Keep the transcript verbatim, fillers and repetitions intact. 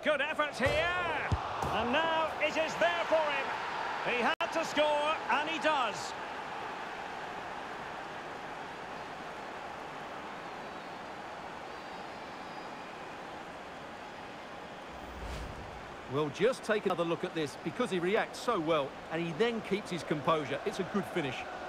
Good effort here. And now it is there for him. He had to score, and he does. Well, just take another look at this, because he reacts so well, and he then keeps his composure. It's a good finish.